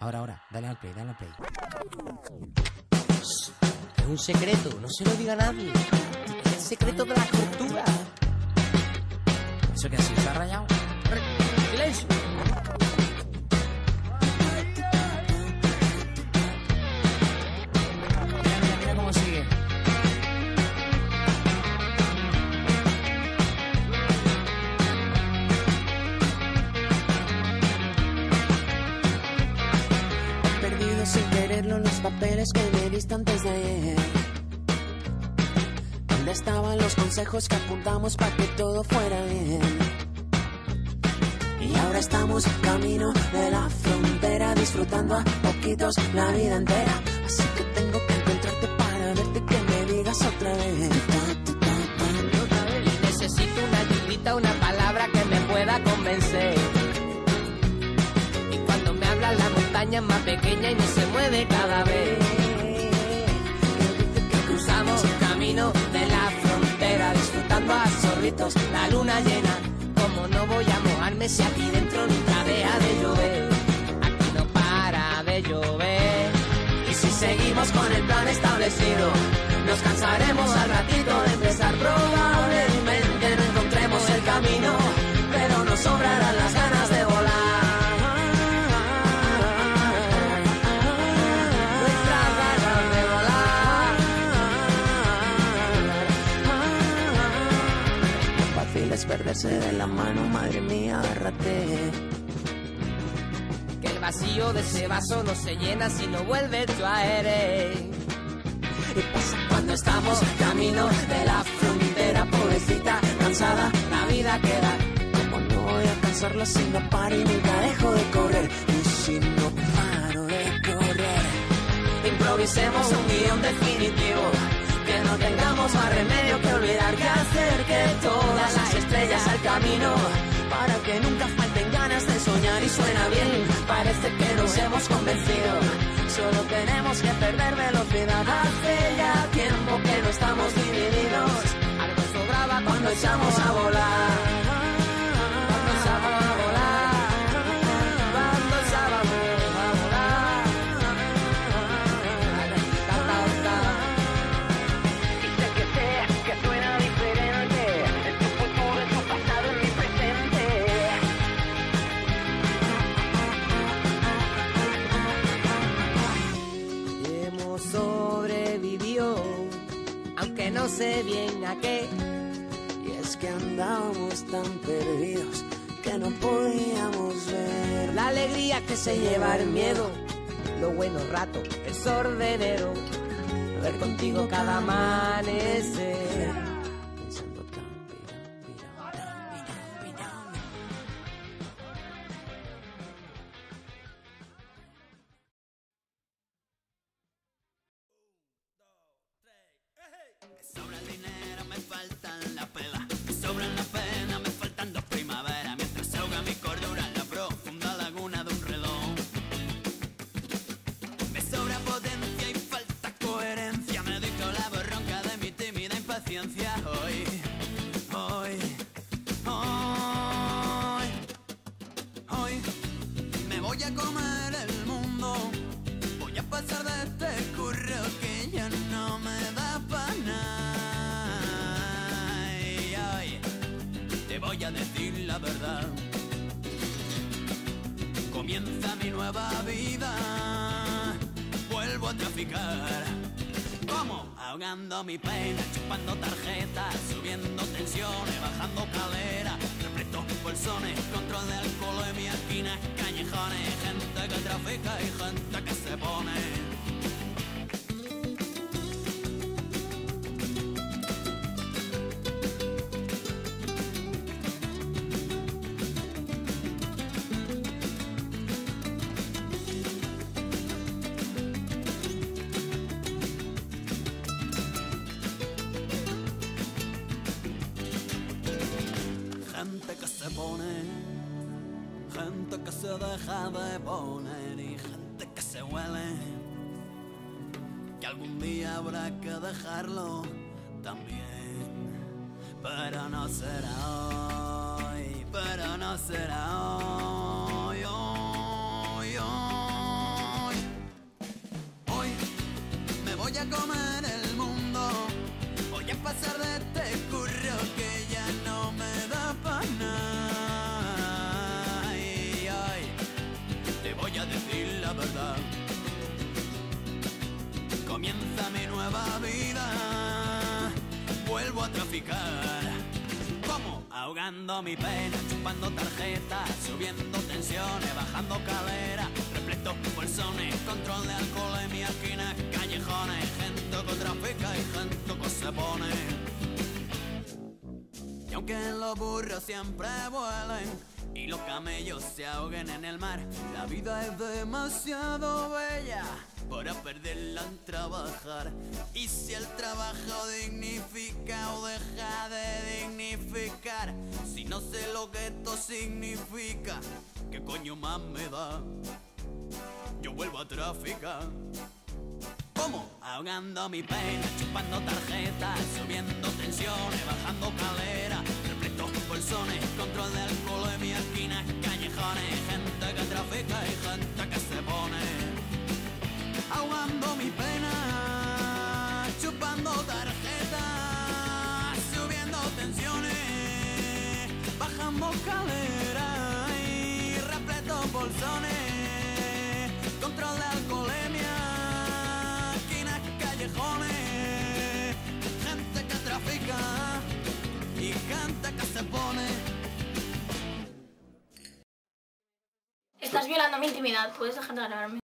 Ahora, dale al play, dale al play. Es un secreto, no se lo diga a nadie. Es el secreto de la tortura. ¿Eso qué ha sido? ¿Se ha rayado? ¡Silencio! Mira, mira cómo sigue. Sin quererlo los papeles que me diste antes de ayer. ¿Dónde estaban los consejos que apuntamos para que todo fuera bien? Y ahora estamos camino de la frontera, disfrutando a poquitos la vida entera. Así que tengo que encontrarte para verte, que me digas otra vez. Y necesito una ayudita, una palabra que me pueda convencer. La montaña es más pequeña y no se mueve cada vez que cruzamos el camino de la frontera, disfrutando a sorbitos la luna llena. Como no voy a mojarme si aquí dentro nunca deja de llover? Aquí no para de llover. Y si seguimos con el plan establecido, nos cansaremos al ratito de empezar. Probablemente no encontremos el camino, pero nos sobrarán las ganas de volar. Es perderse de la mano, madre mía, agárrate. Que el vacío de ese vaso no se llena si no vuelve tu aire. Y pasa cuando estamos camino de la frontera, pobrecita, cansada, la vida queda. Como no voy a cansarla si no paro y nunca dejo de correr? Y si no paro de correr, improvisemos un guión definitivo, que no tengamos más remedio que olvidar que hacer que todas las estrellas al camino, para que nunca falten ganas de soñar. Y suena bien, parece que nos hemos convencido, solo tenemos que perder velocidad. Hace ya tiempo que no estamos divididos, algo sobraba cuando echamos a volar. Cuando echamos a volar, cuando echábamos a volar. Aunque no sé bien a qué. Y es que andábamos tan perdidos que no podíamos ver la alegría que se lleva el miedo, los buenos ratos, el sordenero, ver contigo cada amanecer. Sobra el dinero, me faltan la pela. Me sobran la pena, me faltan dos primaveras. Mientras se ahoga mi cordura en la profunda laguna de un reloj. Me sobra potencia y falta coherencia. Me dicto la borronca de mi tímida impaciencia. Hoy me voy a comer el mundo. Voy a pasar de este curro que ya no me da pa' nada. Te voy a decir la verdad. Comienza mi nueva vida. Vuelvo a traficar. ¿Cómo? Ahogando mi pena, chupando tarjetas, subiendo tensiones, bajando calera, repleto bolsones, control de alcoholemia, esquinas, callejones, gente que trafica y gente que se pone. Gente que se pone, gente que se deja de poner y gente que se huele, que algún día habrá que dejarlo también, pero no será hoy, pero no será hoy, hoy, hoy. vuelvo a traficar. ¿Cómo? Ahogando mi pena, chupando tarjetas, subiendo tensiones, bajando calera, repleto bolsones, control de alcoholemia, esquinas, callejones, gente que trafica y gente que se pone. Y aunque los burros siempre vuelen y los camellos se ahoguen en el mar, la vida es demasiado bella para perderla en trabajar. Y si el trabajo dignifica o deja de dignificar, si no sé lo que esto significa, ¿qué coño más me da? Yo vuelvo a traficar. ¿Cómo? Ahogando mi pena, chupando tarjetas, subiendo tensiones, bajando calera, repleto bolsones, control de alcoholemia, esquinas, callejones, gente que trafica y gente que se pone. Ahogando mi pena, chupando tarjetas, subiendo tensiones, bajando calera y repleto bolsones, control de alcoholemia, esquinas, callejones, gente que trafica y gente que se pone. Estás violando mi intimidad, ¿puedes dejar de grabarme?